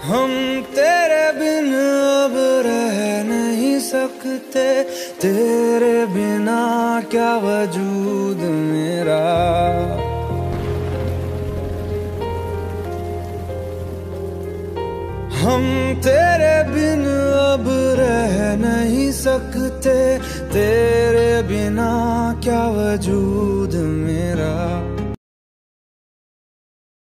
हम तेरे बिन अब रह नहीं सकते, तेरे बिना क्या वजूद मेरा। हम तेरे बिन अब रह नहीं सकते, तेरे बिना क्या वजूद मेरा।